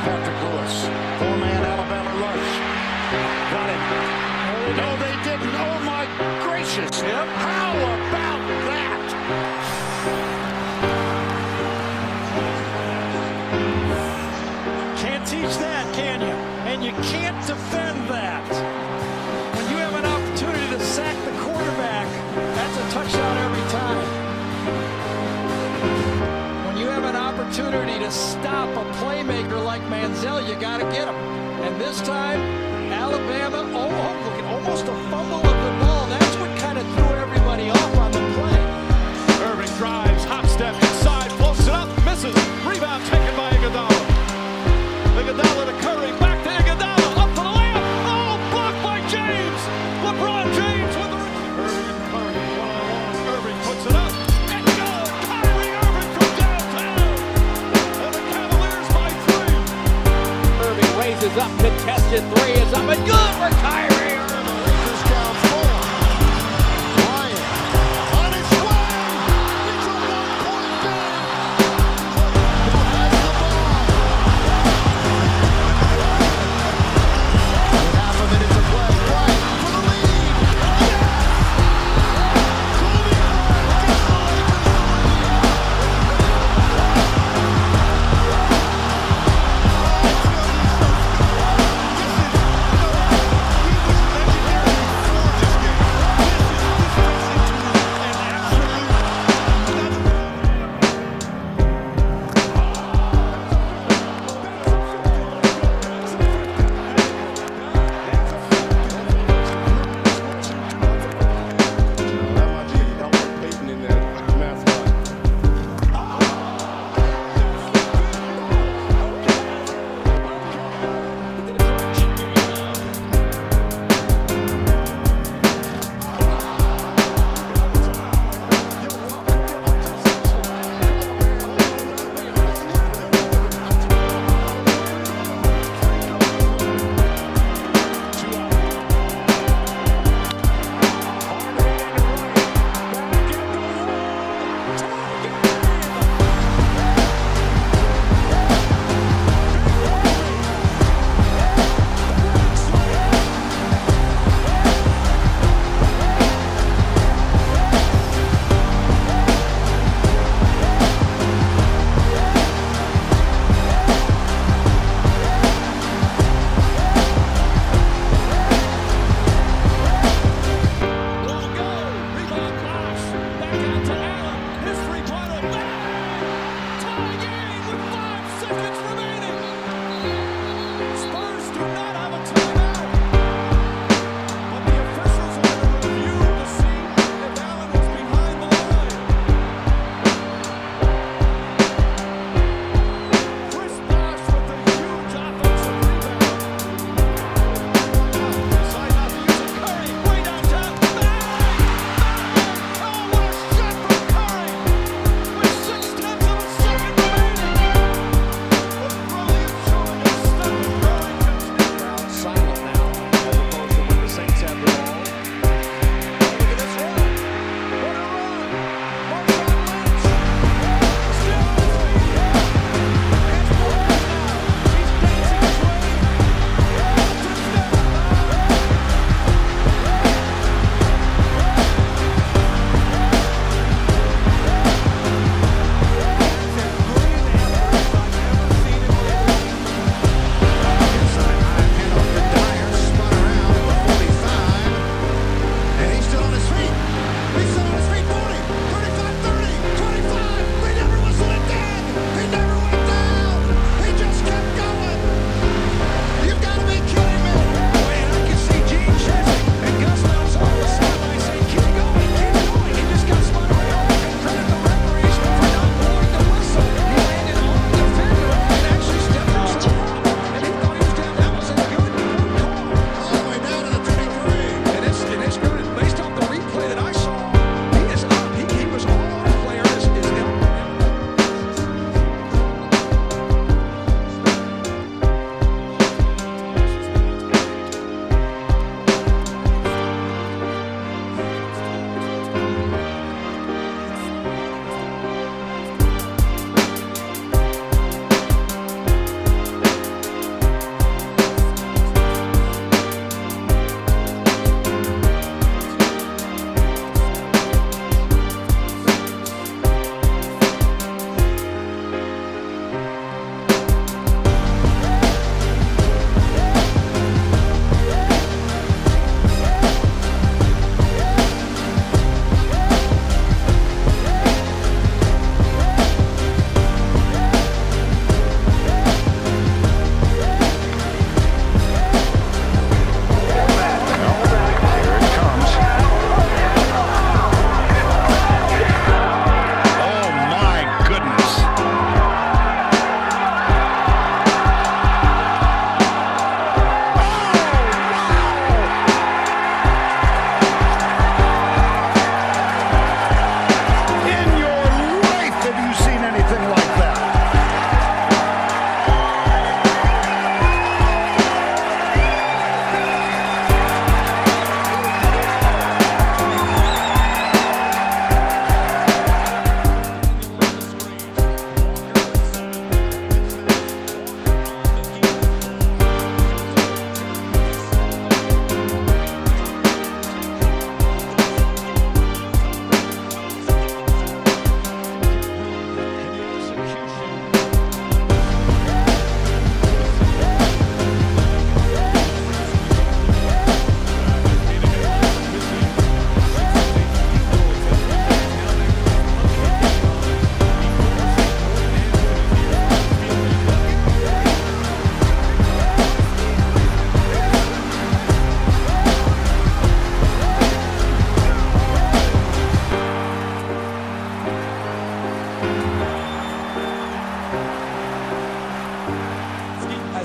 Patrick Lewis. Four-man Alabama rush. Got it. No, they didn't. Oh, my gracious. Yep. How about that? Can't teach that, can you? And you can't defend that. When you have an opportunity to sack the quarterback, that's a touchdown every time. When you have an opportunity to stop a playmaker like Manziel, you got to get him. And this time, Alabama, almost a fumble of the ball. That's what kind of threw everybody off on the play. Irving drives, hop step inside, floats it up, misses. Rebound taken by Iguodala. Iguodala to Curry, back to Iguodala, up to the layup. Oh, blocked by James. LeBron James with the Irving and Curry, one-on-one. Irving puts it up. And goal. Kyrie Irving from downtown. And the Cavaliers by 3. Irving raises up, contested three is up and good for Kyrie Irving. Lakers down 4. Bryant on his way. It's a one-point game. Half a minute to play. Bryant for the lead. Kobe Bryant gets the Lakers the lead.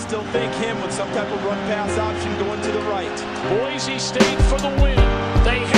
still think him with some type of run pass option going to the right. Boise State for the win. They